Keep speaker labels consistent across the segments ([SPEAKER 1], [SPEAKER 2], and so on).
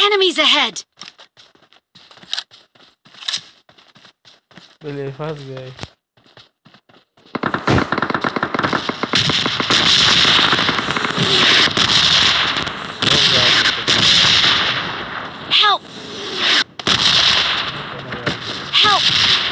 [SPEAKER 1] Enemies ahead!
[SPEAKER 2] पहले फंस गए
[SPEAKER 1] Help! Help!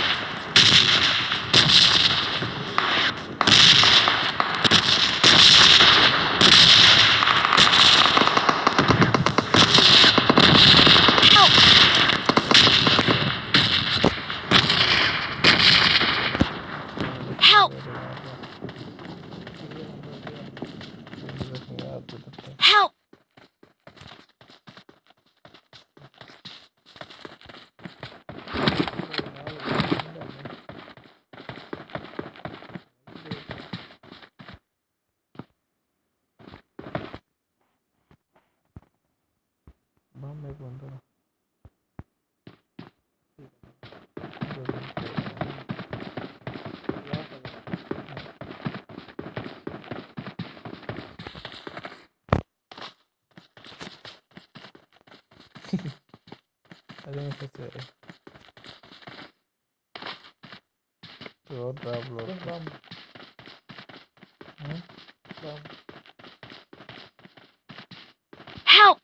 [SPEAKER 1] Help! Help!
[SPEAKER 2] बम एक बंदा अरे मैं फंस गया तो और ड्रॉप लो बम बम
[SPEAKER 1] Help!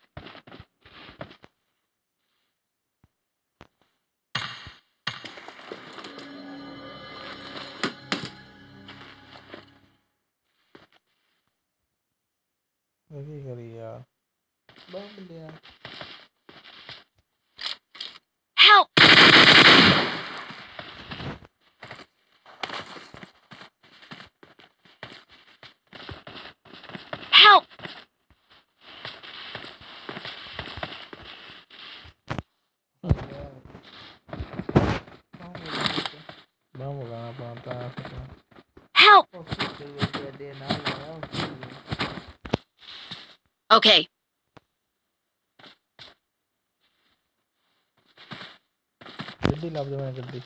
[SPEAKER 2] वही करिए बम लिया
[SPEAKER 1] Help! Help!
[SPEAKER 2] बम लगाना पड़ता है
[SPEAKER 1] Help! Okay.
[SPEAKER 2] गड्डी लाभ दे मैंने गड्डी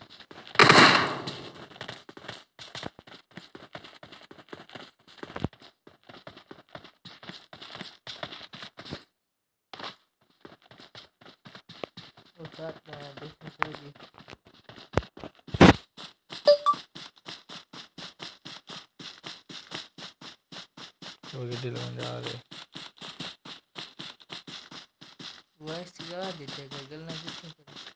[SPEAKER 2] वो गड्डी लगाने जा रहे
[SPEAKER 3] वैसे लगा देते गल ना कितने